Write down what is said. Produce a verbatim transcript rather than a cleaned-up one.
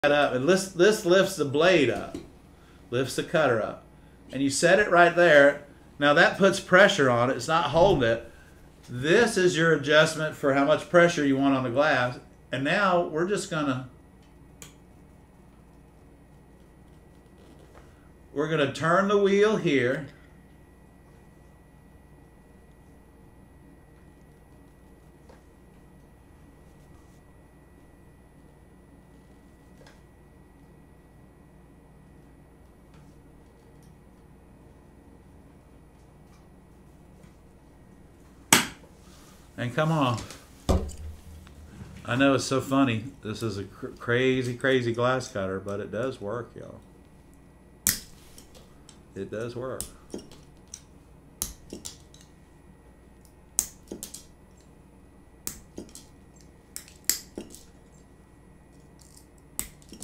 up, and this this lifts the blade up, lifts the cutter up, and you set it right there. Now that puts pressure on it. It's not holding it. This is your adjustment for how much pressure you want on the glass. And now we're just gonna we're gonna turn the wheel here. And come on. I know it's so funny. This is a cr crazy, crazy glass cutter, but it does work, y'all. It does work.